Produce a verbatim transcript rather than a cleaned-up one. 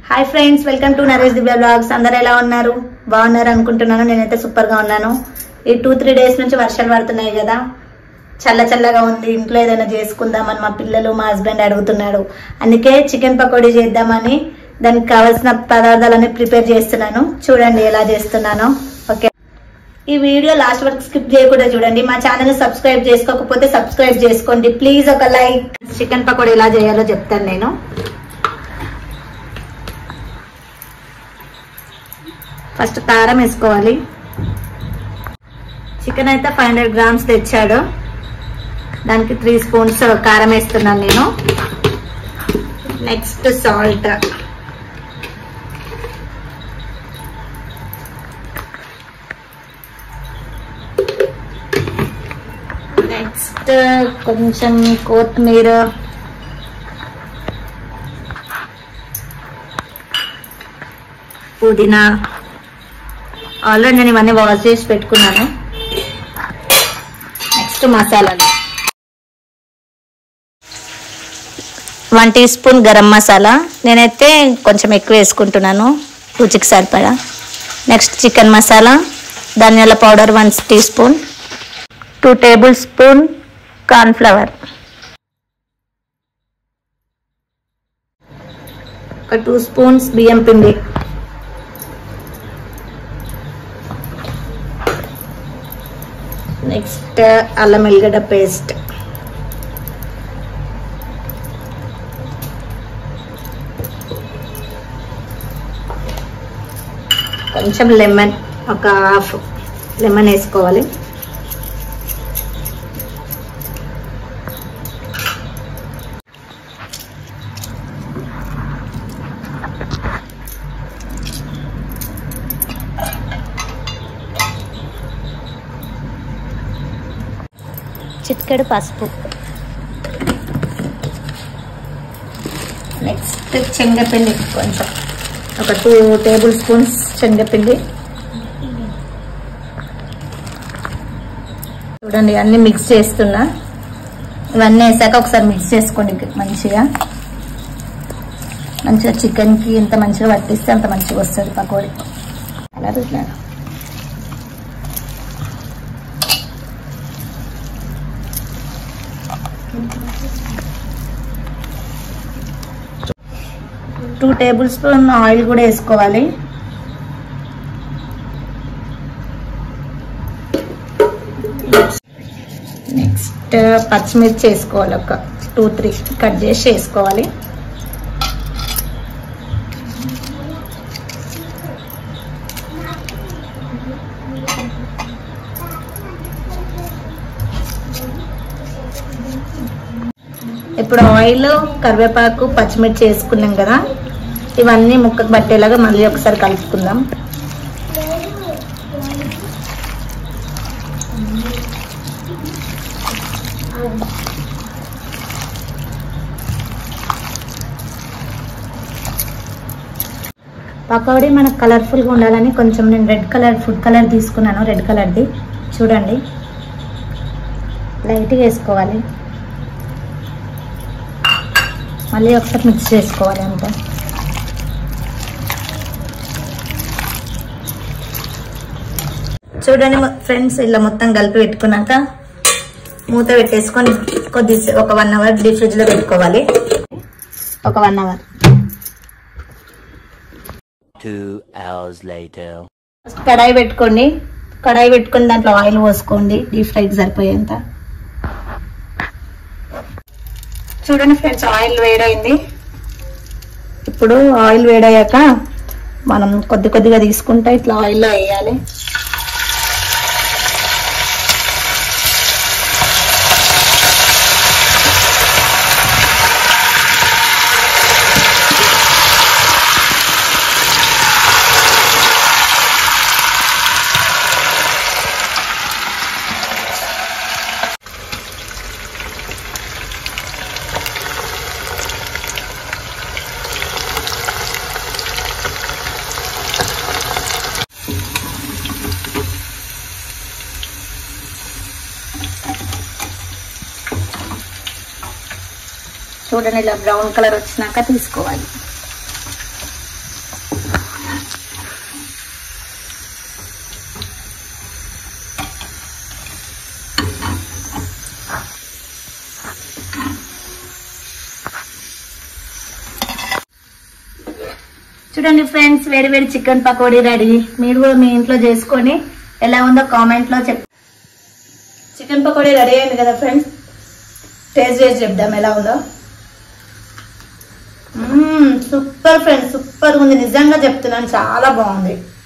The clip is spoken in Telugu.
Hi friends, welcome to Naresh Divya vlogs. అందరు ఎలా ఉన్నారు? బాగున్నారు అనుకుంటున్నాను. నేనైతే సూపర్ గా ఉన్నాను. ఈ టూ త్రీ డేస్ నుంచి వర్షాలు పడుతున్నాయి కదా, చల్ల చల్లగా ఉంది. ఇంట్లో ఏదైనా చేసుకుందామని మా పిల్లలు మా హస్బెండ్ అడుగుతున్నాడు. అందుకే చికెన్ పకోడీ చేద్దామని దానికి కావాల్సిన పదార్థాలన్నీ ప్రిపేర్ చేస్తున్నాను. చూడండి ఎలా చేస్తున్నానో. ఓకే, ఈ వీడియో లాస్ట్ వరకు స్కిప్ చేయకుండా చూడండి. మా ఛానల్ సబ్స్క్రైబ్ చేసుకోకపోతే సబ్స్క్రైబ్ చేసుకోండి ప్లీజ్. ఒక లైక్. చికెన్ పకోడీ ఎలా చేయాలో చెప్తాను నేను. ఫస్ట్ కారం వేసుకోవాలి. చికెన్ అయితే ఫైవ్ హండ్రెడ్ గ్రామ్స్ తెచ్చాడు. దానికి త్రీ స్పూన్స్ కారం వేస్తున్నాను నేను. నెక్స్ట్ సాల్ట్, నెక్స్ట్ కొంచెం కొత్తిమీర, పుదీనా. ఆల్రెడీ నేను ఇవన్నీ వాష్ చేసి పెట్టుకున్నాను. నెక్స్ట్ మసాలాలు, one teaspoon garam masala. నేనైతే కొంచెం ఎక్కువ వేసుకుంటున్నాను రుచికి సరిపడా. నెక్స్ట్ చికెన్ మసాలా, ధనియాల powder one teaspoon, two tablespoon cornflour, ఒక టూ స్పూన్స్ బియ్యం పిండి, నెక్స్ట్ అల్లం ఎల్లిగడ్డ పేస్ట్, కొంచెం లెమన్, ఒక హాఫ్ లెమన్ వేసుకోవాలి. చిటికెడు పసుపు, నెక్స్ట్ శనగపిండి కొంచెం, ఒక టూ టేబుల్ స్పూన్స్ శనగపిండి. చూడండి అన్ని మిక్స్ చేస్తున్నా. ఇవన్నీ వేసాక ఒకసారి మిక్స్ చేసుకోండి మంచిగా. మంచిగా చికెన్కి ఎంత మంచిగా పట్టిస్తే అంత మంచిగా వస్తుంది పకోడీ. అలా చూసినాను. టూ టేబుల్ స్పూన్ ఆయిల్ కూడా వేసుకోవాలి. నెక్స్ట్ పచ్చిమిర్చి వేసుకోవాలి. ఒక టూ త్రీ కట్ చేసి వేసుకోవాలి. ఇప్పుడు ఆయిల్, కరివేపాకు, పచ్చిమిర్చి వేసుకున్నాం కదా, ఇవన్నీ ముక్కకు పట్టేలాగా మళ్ళీ ఒకసారి కలుపుకుందాం. పకోడీ మనకు కలర్ఫుల్గా ఉండాలని కొంచెం నేను రెడ్ కలర్ ఫుడ్ కలర్ తీసుకున్నాను. రెడ్ కలర్ది చూడండి, లైట్గా వేసుకోవాలి. మళ్ళీ ఒకసారి మిక్స్ చేసుకోవాలి అంతే. చూడండి ఫ్రెండ్స్, ఇలా మొత్తం కలిపి పెట్టుకున్నాక మూత పెట్టేసుకొని కొద్ది ఒక వన్ అవర్ డీప్ ఫ్రిడ్జ్ లో పెట్టుకోవాలి. ఒక వన్ అవర్. కడాయి పెట్టుకోండి. కడాయి పెట్టుకొని దాంట్లో ఆయిల్ పోసుకోండి డీప్ ఫ్రైకి సరిపోయేంత. చూడండి ఫ్రెండ్స్, ఆయిల్ వేడైంది. ఇప్పుడు ఆయిల్ వేడయ్యాక మనం కొద్ది కొద్దిగా తీసుకుంటే ఇట్లా ఆయిల్లో వేయాలి. చూడండి ఇలా బ్రౌన్ కలర్ వచ్చినాక తీసుకోవాలి. చూడండి ఫ్రెండ్స్, వేడి వేడి చికెన్ పకోడీ రెడీ. మీరు కూడా మీ ఇంట్లో చేసుకొని ఎలా ఉందో కామెంట్ లో చెప్. చికెన్ పకోడీ రెడీ అయింది కదా ఫ్రెండ్స్, టేస్ట్ చేసి చెప్దాం ఎలా ఉందో. సూపర్ ఫ్రెండ్స్, సూపర్ ఉంది, నిజంగా చెప్తున్నాను, చాలా బాగుంది.